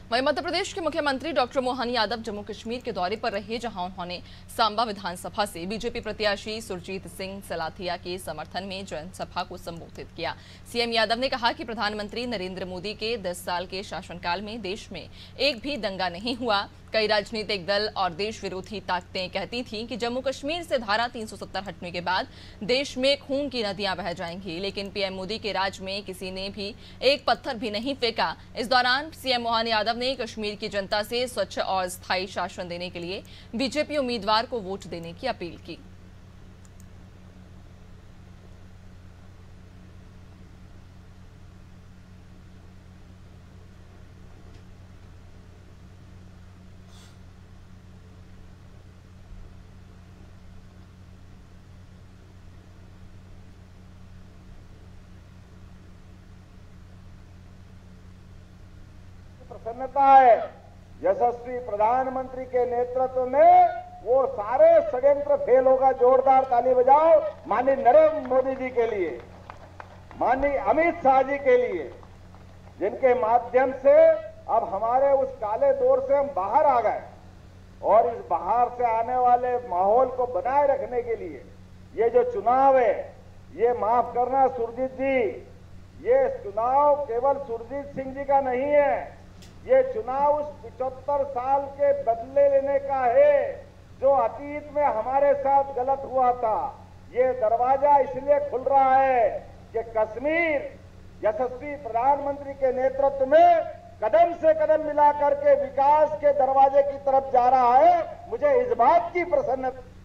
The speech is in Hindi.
वहीं मध्य प्रदेश के मुख्यमंत्री डॉक्टर मोहन यादव जम्मू कश्मीर के दौरे पर रहे, जहां उन्होंने सांबा विधानसभा से बीजेपी प्रत्याशी सुरजीत सिंह सलाथिया के समर्थन में जनसभा को संबोधित किया। सीएम यादव ने कहा कि प्रधानमंत्री नरेंद्र मोदी के 10 साल के शासनकाल में देश में एक भी दंगा नहीं हुआ। कई राजनीतिक दल और देश विरोधी ताकतें कहती थीं कि जम्मू कश्मीर से धारा 370 हटने के बाद देश में खून की नदियां बह जाएंगी, लेकिन पीएम मोदी के राज में किसी ने भी एक पत्थर भी नहीं फेंका। इस दौरान सीएम मोहन यादव ने कश्मीर की जनता से स्वच्छ और स्थायी शासन देने के लिए बीजेपी उम्मीदवार को वोट देने की अपील की। प्रसन्नता है यशस्वी प्रधानमंत्री के नेतृत्व में वो सारे षड्यंत्र फेल होगा। जोरदार ताली बजाओ माननीय नरेंद्र मोदी जी के लिए, माननीय अमित शाह जी के लिए, जिनके माध्यम से अब हमारे उस काले दौर से हम बाहर आ गए और इस बाहर से आने वाले माहौल को बनाए रखने के लिए ये जो चुनाव है, ये माफ करना सुरजीत जी, ये चुनाव केवल सुरजीत सिंह जी का नहीं है, ये चुनाव उस 75 साल के बदले लेने का है जो अतीत में हमारे साथ गलत हुआ था। ये दरवाजा इसलिए खुल रहा है कि कश्मीर यशस्वी प्रधानमंत्री के नेतृत्व में कदम से कदम मिला करके विकास के दरवाजे की तरफ जा रहा है। मुझे इस बात की प्रसन्नता